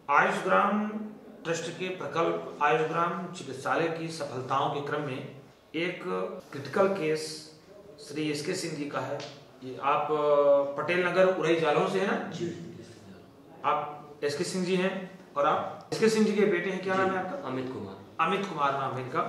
आयुषग्राम trust के प्रकल्प आयुषग्राम चिकित्सालय की सफलताओं के क्रम में एक क्रिटिकल केस श्री एस के सिंह जी का है। ये आप पटेल नगर उरई जालौन से है ना जी? आप एस के सिंह जी हैं और आप एस के सिंह जी के बेटे हैं। क्या नाम है आपका? अमित कुमार। अमित कुमार नाम है इनका।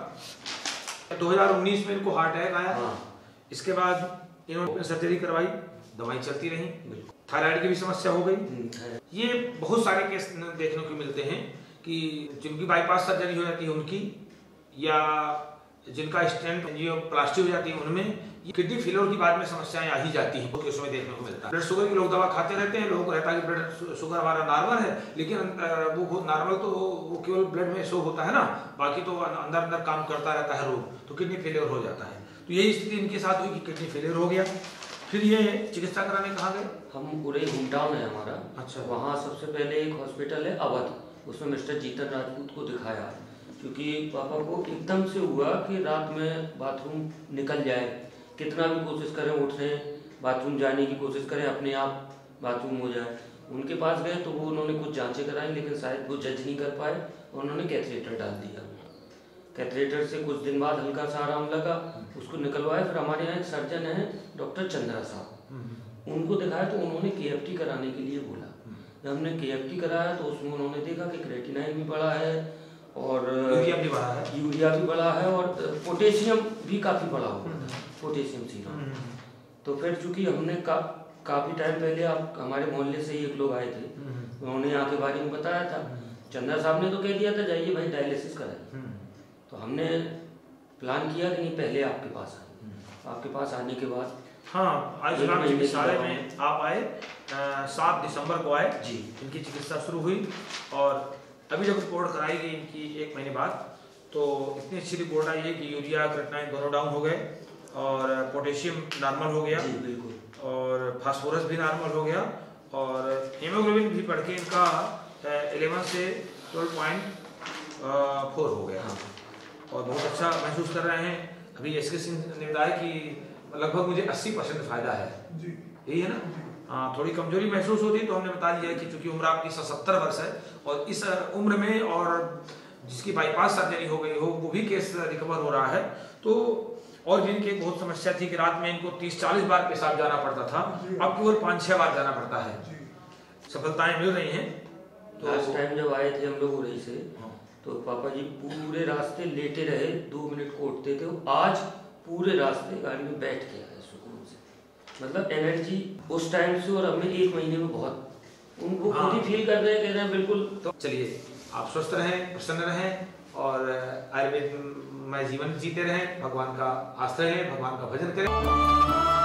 2019 में इनको हार्ट अटैक आया। इसके बाद इन्होंने सर्जरी करवाई, दवाई चलती रही, थायराइड की भी समस्या हो गई। ये बहुत सारे केस देखने को मिलते हैं कि जिनकी बाईपास सर्जरी हो जाती है उनकी, या जिनका स्टेंट एंजियोप्लास्टी हो जाती है उनमें किडनी फेलियर की बाद में समस्याएं आ ही जाती हैं। केसों में देखने को मिलता है। ब्लड शुगर की लोग दवा खाते रहते हैं, लोगों को रहता है कि ब्लड शुगर हमारा नॉर्मल है, लेकिन वो नॉर्मल तो वो केवल ब्लड में शो होता है ना, बाकी तो अंदर अंदर काम करता रहता है रोग, तो किडनी फेलियर हो जाता है। तो यही स्थिति इनके साथ हुई कि किडनी फेलियर हो गया। फिर ये चिकित्सा कराने कहाँ गए? हम पूरे होम टाउन है हमारा। अच्छा। वहाँ सबसे पहले एक हॉस्पिटल है अवध, उसमें मिस्टर जीतन राजपूत को दिखाया, क्योंकि पापा को एकदम से हुआ कि रात में बाथरूम निकल जाए, कितना भी कोशिश करें उठने बाथरूम जाने की कोशिश करें, अपने आप बाथरूम हो जाए। उनके पास गए तो वो उन्होंने कुछ जांचें कराई, लेकिन शायद वो जज नहीं कर पाए, उन्होंने कैथेटर डाल दिया। कैथेटर से कुछ दिन बाद हल्का सा आराम लगा, उसको निकलवाया। फिर हमारे यहाँ एक सर्जन है डॉक्टर चंद्रा साहब, उनको दिखाया तो उन्होंने KFT कराने के लिए बोला। जब हमने KFT कराया तो उसमें उन्होंने देखा कि क्रेटिनाइन भी बढ़ा है और यूरिया भी बढ़ा है और पोटेशियम भी काफ़ी बढ़ा हुआ था, पोटेशियम सीरम। तो फिर चूंकि हमने काफ़ी टाइम पहले आप हमारे मोहल्ले से ही एक लोग आए थे, उन्होंने यहाँ के बारे में बताया था। चंद्रा साहब ने तो कह दिया था जाइए भाई डायलिसिस कराइए। तो हमने प्लान किया कि नहीं पहले आपके पास आए। आपके पास आने के बाद आयुष्मान चिकित्सालय में आप आए, 7 दिसंबर को आए जी। इनकी चिकित्सा शुरू हुई और अभी जब रिपोर्ट कराई गई इनकी 1 महीने बाद, तो इतनी अच्छी रिपोर्ट आई है कि यूरिया क्रेटिनाइन दोनों डाउन हो गए और पोटेशियम नॉर्मल हो गया बिल्कुल, और फास्फोरस भी नॉर्मल हो गया और हीमोग्लोबिन भी बढ़ के इनका 11 से 12.4 हो गया और बहुत अच्छा महसूस कर रहे हैं। अभी एस के सिंह ने बताया कि लगभग मुझे 80% फायदा है जी। यही है ना? हाँ, थोड़ी कमजोरी महसूस होती है तो हमने बता दिया कि चूंकि उम्र आपकी 77 वर्ष है और इस उम्र में और जिसकी बाईपास सर्जरी हो गई हो वो भी केस रिकवर हो रहा है, तो और जिनकी एक बहुत समस्या थी कि रात में इनको 30-40 बार पेशाब जाना पड़ता था, अब केवल 5-6 बार जाना पड़ता है। सफलताएं मिल रही हैं। तो लास्ट टाइम जब आए थे हम लोग उरई से, तो पापा जी पूरे रास्ते लेटे रहे, 2 मिनट को उठते थे। आज पूरे रास्ते गाड़ी में बैठ के आए सुकून से। मतलब एनर्जी उस टाइम से और अब में 1 महीने में बहुत उनको खुद ही फील कर रहे हैं, कह रहे हैं बिल्कुल। तो चलिए आप स्वस्थ रहें, प्रसन्न रहें और आयुर्वेद में जीवन जीते रहें, भगवान का आश्रय है, भगवान का भजन करें।